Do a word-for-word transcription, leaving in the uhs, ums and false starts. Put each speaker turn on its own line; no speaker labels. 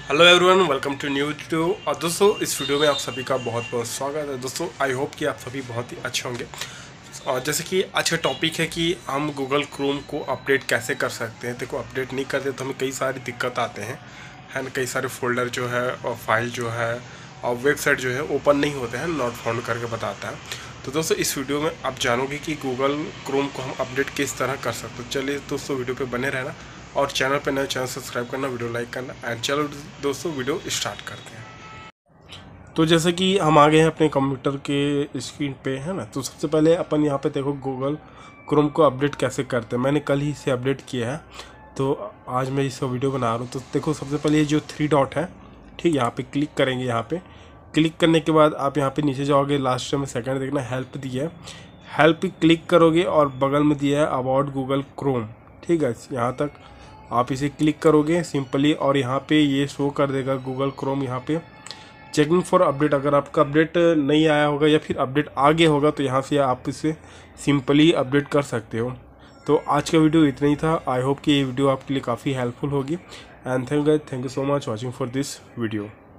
Hello everyone, welcome to new video. और दोस्तों, इस वीडियो में आप सभी का बहुत बहुत स्वागत है। दोस्तों, आई होप कि आप सभी बहुत ही अच्छे होंगे। और जैसे कि आज का टॉपिक है कि हम गूगल क्रोम को अपडेट कैसे कर सकते हैं। देखो, अपडेट नहीं करते तो हमें कई सारी दिक्कत आते हैं, है ना। कई सारे फोल्डर जो है और फाइल जो है और वेबसाइट जो है ओपन नहीं होते हैं, नॉट फाउंड करके बताता है। तो दोस्तों, इस वीडियो में आप जानोगे कि गूगल क्रोम को हम अपडेट किस तरह कर सकते हैं। चलिए दोस्तों, वीडियो पे बने रहना और चैनल पे नए चैनल सब्सक्राइब करना, वीडियो लाइक करना। एंड चलो दोस्तों, वीडियो स्टार्ट करते हैं। तो जैसे कि हम आ गए हैं अपने कंप्यूटर के स्क्रीन पे, है ना। तो सबसे पहले अपन यहाँ पे देखो गूगल क्रोम को अपडेट कैसे करते हैं। मैंने कल ही इसे अपडेट किया है, तो आज मैं इसका वीडियो बना रहा हूँ। तो देखो, सबसे पहले ये जो थ्री डॉट है, ठीक, यहाँ पे क्लिक करेंगे। यहाँ पे क्लिक करने के बाद आप यहाँ पे नीचे जाओगे, लास्ट में सेकंड देखना हेल्प दिया है, हेल्प पे क्लिक करोगे और बगल में दिया है अबाउट गूगल क्रोम, ठीक है। यहाँ तक आप इसे क्लिक करोगे सिंपली और यहाँ पे ये शो कर देगा गूगल क्रोम यहाँ पे चेकिंग फॉर अपडेट। अगर आपका अपडेट नहीं आया होगा या फिर अपडेट आ गया होगा तो यहाँ से आप इसे सिंपली अपडेट कर सकते हो। तो आज का वीडियो इतना ही था। आई होप कि ये वीडियो आपके लिए काफ़ी हेल्पफुल होगी। And thank you thank you so much watching for this video.